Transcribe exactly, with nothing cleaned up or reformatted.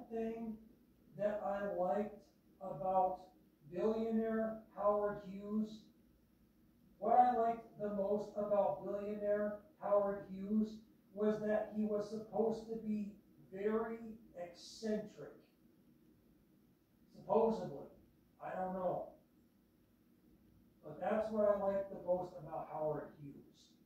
thing that I liked about Billionaire Howard Hughes, what I liked the most about Billionaire Howard Hughes was that he was supposed to be very eccentric. Supposedly. I don't know. But that's what I liked the most about Howard Hughes.